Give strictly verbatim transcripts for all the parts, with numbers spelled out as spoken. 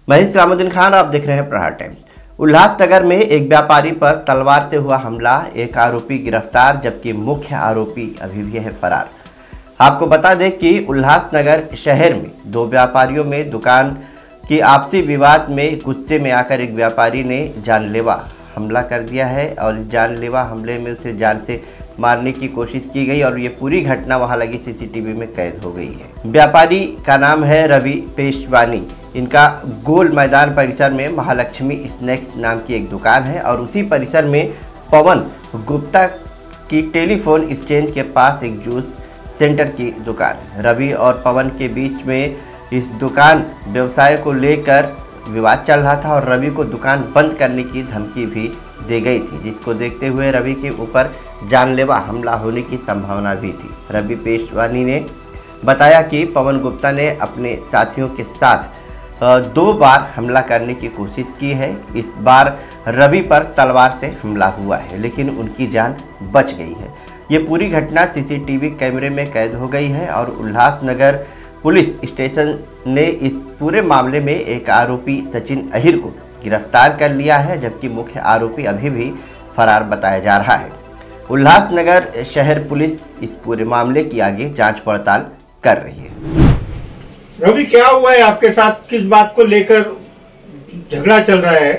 मैं इस्लामुद्दीन खान, आप देख रहे हैं प्रहार टाइम्स। उल्लासनगर में एक व्यापारी पर तलवार से हुआ हमला, एक आरोपी गिरफ्तार जबकि मुख्य आरोपी अभी भी है फरार। आपको बता दें कि उल्लासनगर शहर में दो व्यापारियों में दुकान की आपसी विवाद में गुस्से में आकर एक व्यापारी ने जानलेवा हमला कर दिया है और इस जानलेवा हमले में उसे जान से मारने की कोशिश की गई और ये पूरी घटना वहां लगी सीसीटीवी में कैद हो गई है। व्यापारी का नाम है रवि पेशवानी। इनका गोल मैदान परिसर में महालक्ष्मी स्नैक्स नाम की एक दुकान है और उसी परिसर में पवन गुप्ता की टेलीफोन स्टैंड के पास एक जूस सेंटर की दुकान। रवि और पवन के बीच में इस दुकान व्यवसाय को लेकर विवाद चल रहा था और रवि को दुकान बंद करने की धमकी भी दी गई थी, जिसको देखते हुए रवि के ऊपर जानलेवा हमला होने की संभावना भी थी। रवि पेशवानी ने बताया कि पवन गुप्ता ने अपने साथियों के साथ दो बार हमला करने की कोशिश की है। इस बार रवि पर तलवार से हमला हुआ है लेकिन उनकी जान बच गई है। ये पूरी घटना सीसीटीवी कैमरे में कैद हो गई है और उल्लासनगर पुलिस स्टेशन ने इस पूरे मामले में एक आरोपी सचिन अहिर को गिरफ्तार कर लिया है जबकि मुख्य आरोपी अभी भी फरार बताया जा रहा है। उल्लासनगर शहर पुलिस इस पूरे मामले की आगे जांच पड़ताल कर रही है। रवि, क्या हुआ है आपके साथ? किस बात को लेकर झगड़ा चल रहा है?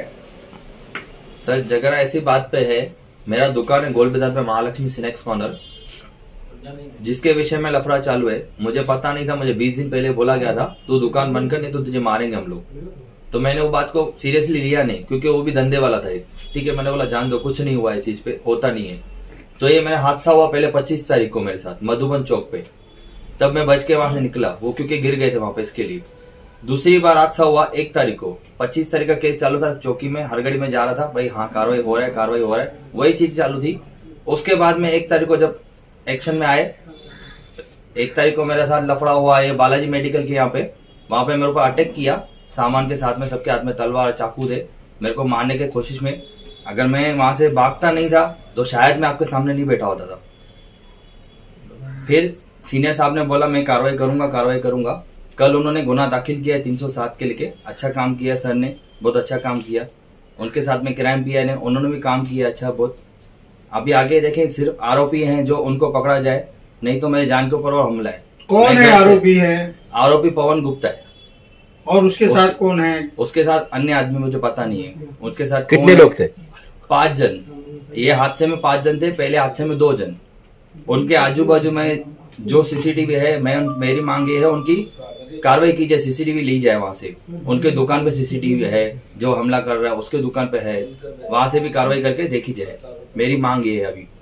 सर, झगड़ा ऐसी बात पे है, मेरा दुकान है गोल बाजार पे महालक्ष्मी स्नैक्स कॉर्नर, जिसके विषय में लफड़ा चालू है। मुझे पता नहीं था, मुझे बीस दिन पहले बोला गया था तू दुकान बंद कर नहीं तो तुझे मारेंगे हम लोग। तो मैंने वो बात को सीरियसली लिया नहीं क्योंकि वो भी धंधे वाला था। ठीक है, मैंने बोला जान दो, कुछ नहीं हुआ है, इस चीज पे होता नहीं है। तो ये मेरा हादसा हुआ पहले पच्चीस तारीख को मेरे साथ मधुबन चौक पे, तब मैं बच के वहां से निकला, वो क्योंकि गिर गए थे वहां पे इसके लिए। दूसरी बार हादसा हुआ एक तारीख को, पच्चीस तारीख का केस चालू था चौकी में, हरगढ़ी में जा रहा था भाई, हाँ कार्रवाई हो रहा है कार्रवाई हो रहा है, वही चीज चालू थी। उसके बाद में एक तारीख को जब एक्शन में आए, एक तारीख को मेरे साथ लफड़ा हुआ है बालाजी मेडिकल के यहाँ पे, वहां पे मेरे ऊपर अटैक किया सामान के साथ में, सबके हाथ में तलवार चाकू थे मेरे को मारने की कोशिश में। अगर मैं वहां से भागता नहीं था तो शायद मैं आपके सामने नहीं बैठा होता था। फिर सीनियर साहब ने बोला मैं कार्रवाई करूंगा कार्रवाई करूंगा। कल उन्होंने गुना दाखिल किया है तीन सौ सात के लेके। अच्छा काम किया सर ने, बहुत अच्छा काम किया। उनके साथ में क्राइम पी आई ने, उन्होंने भी काम किया अच्छा बहुत। अभी आगे देखें, सिर्फ आरोपी हैं जो उनको पकड़ा जाए, नहीं तो मेरे जान के ऊपर और हमला है। कौन है आरोपी? है आरोपी पवन गुप्ता है। और उसके उस, साथ कौन है? उसके साथ अन्य आदमी मुझे पता नहीं है। उसके साथ कितने लोग थे? पांच जन। ये हादसे में पांच जन थे, पहले हादसे में दो जन। उनके आजू बाजू में जो सीसीटीवी है, मैं मेरी मांग ये है उनकी कार्रवाई की जाए, सीसीटीवी ली जाए वहां से। उनके दुकान पे सीसीटीवी है, जो हमला कर रहा है उसके दुकान पे है, वहां से भी कार्रवाई करके देखी जाए, मेरी मांग ये है अभी।